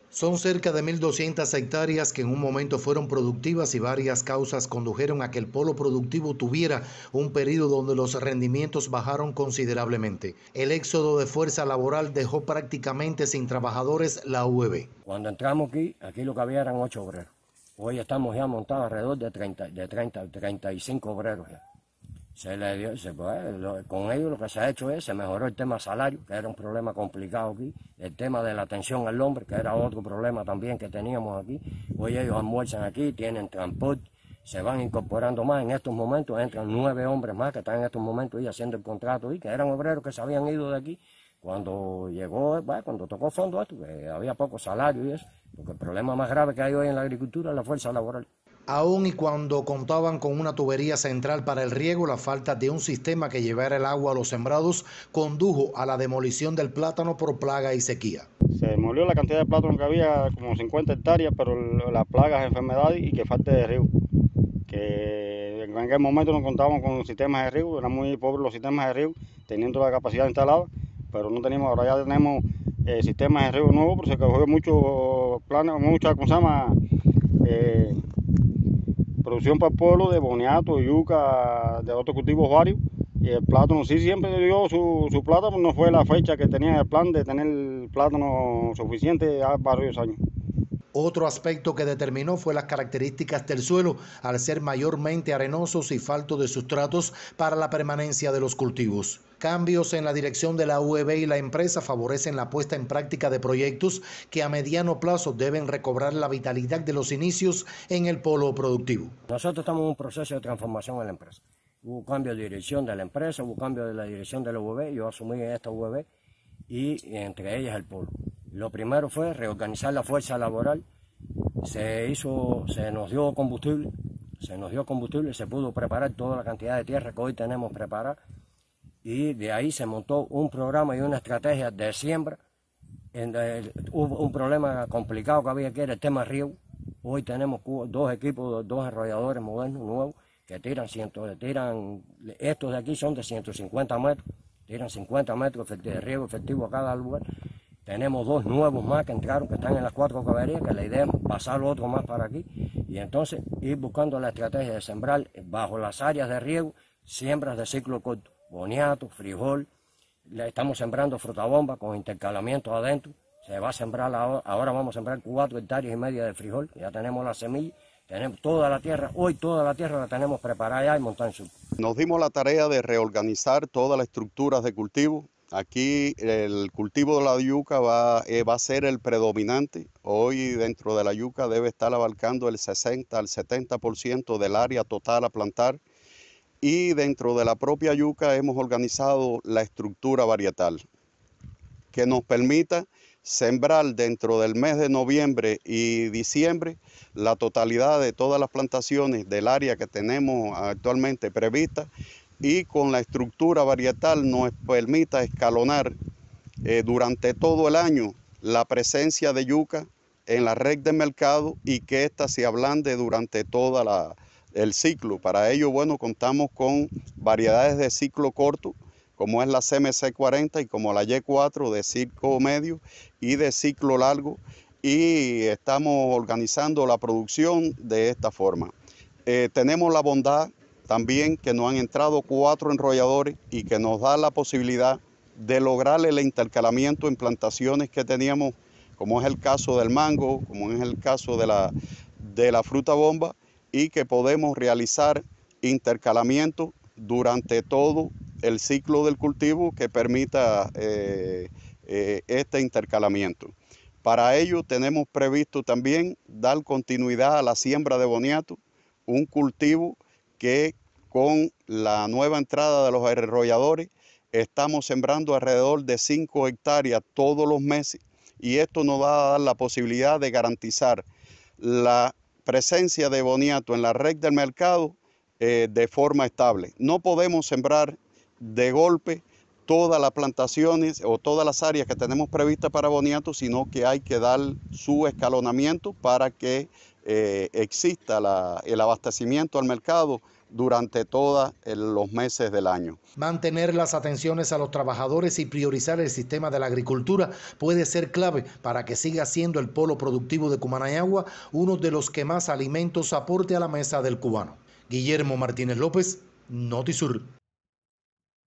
Son cerca de 1.200 hectáreas que en un momento fueron productivas y varias causas condujeron a que el polo productivo tuviera un periodo donde los rendimientos bajaron considerablemente. El éxodo de fuerza laboral dejó prácticamente sin trabajadores la UEB. Cuando entramos aquí lo que había eran 8 obreros. Hoy estamos ya montados alrededor de 35 obreros ya. Con ellos lo que se ha hecho se mejoró el tema salario, que era un problema complicado aquí, el tema de la atención al hombre, que era otro problema también que teníamos aquí. Hoy ellos almuerzan aquí, tienen transporte, se van incorporando más. En estos momentos entran 9 hombres más que están en estos momentos ahí haciendo el contrato y que eran obreros que se habían ido de aquí cuando llegó, cuando tocó fondo esto, que había poco salario y eso, porque el problema más grave que hay hoy en la agricultura es la fuerza laboral. Aun y cuando contaban con una tubería central para el riego, la falta de un sistema que llevara el agua a los sembrados condujo a la demolición del plátano por plaga y sequía. Se demolió la cantidad de plátano que había, como 50 hectáreas, pero las plagas, enfermedades y que falta de riego. Que en aquel momento no contábamos con sistemas de riego, eran muy pobres los sistemas de riego, teniendo la capacidad instalada, pero no teníamos, ahora ya tenemos sistemas de riego nuevos, pero se cogió mucho plano, mucha, ¿cómo se llama? Producción para el pueblo de boniato, yuca, de otros cultivos varios. Y el plátano sí siempre dio su plátano, no fue la fecha que tenía el plan de tener plátano suficiente a varios años. Otro aspecto que determinó fue las características del suelo, al ser mayormente arenosos y falto de sustratos para la permanencia de los cultivos. Cambios en la dirección de la UEB y la empresa favorecen la puesta en práctica de proyectos que a mediano plazo deben recobrar la vitalidad de los inicios en el polo productivo. Nosotros estamos en un proceso de transformación en la empresa. Hubo cambio de dirección de la empresa, hubo cambio de la dirección de la UEB, yo asumí esta UEB y entre ellas el polo. Lo primero fue reorganizar la fuerza laboral, se nos dio combustible, se pudo preparar toda la cantidad de tierra que hoy tenemos preparada y de ahí se montó un programa y una estrategia de siembra. Hubo un problema complicado que había que era el tema riego. Hoy tenemos 2 equipos, 2 arrolladores modernos, nuevos, que tiran, estos de aquí son de 150 metros, tiran 50 metros de riego efectivo a cada lugar. Tenemos 2 nuevos más que entraron, que están en las 4 caballerías, que la idea es pasar otro más para aquí. Y entonces ir buscando la estrategia de sembrar bajo las áreas de riego, siembras de ciclo corto, boniato, frijol. Estamos sembrando frutabomba con intercalamiento adentro. Se va a sembrar ahora vamos a sembrar 4,5 hectáreas de frijol. Ya tenemos la semilla, tenemos toda la tierra. Hoy toda la tierra la tenemos preparada ya y montada en su. Nos dimos la tarea de reorganizar todas las estructuras de cultivo. Aquí el cultivo de la yuca va a ser el predominante. Hoy dentro de la yuca debe estar abarcando el 60 al 70% del área total a plantar. Y dentro de la propia yuca hemos organizado la estructura varietal que nos permita sembrar dentro del mes de noviembre y diciembre la totalidad de todas las plantaciones del área que tenemos actualmente prevista y con la estructura varietal nos permita escalonar durante todo el año la presencia de yuca en la red de mercado y que ésta se ablande durante todo el ciclo. Para ello, bueno, contamos con variedades de ciclo corto, como es la CMC 40 y como la Y4 de ciclo medio y de ciclo largo, y estamos organizando la producción de esta forma. Tenemos la bondad también que nos han entrado 4 enrolladores y que nos da la posibilidad de lograr el intercalamiento en plantaciones que teníamos, como es el caso del mango, como es el caso de la fruta bomba, y que podemos realizar intercalamiento durante todo el ciclo del cultivo que permita este intercalamiento. Para ello tenemos previsto también dar continuidad a la siembra de boniato, un cultivo que con la nueva entrada de los enrolladores estamos sembrando alrededor de 5 hectáreas todos los meses y esto nos va a dar la posibilidad de garantizar la presencia de boniato en la red del mercado de forma estable. No podemos sembrar de golpe todas las plantaciones o todas las áreas que tenemos previstas para boniato, sino que hay que dar su escalonamiento para que exista el abastecimiento al mercado durante todos los meses del año. Mantener las atenciones a los trabajadores y priorizar el sistema de la agricultura puede ser clave para que siga siendo el polo productivo de Cumanayagua uno de los que más alimentos aporte a la mesa del cubano. Guillermo Martínez López, Notisur.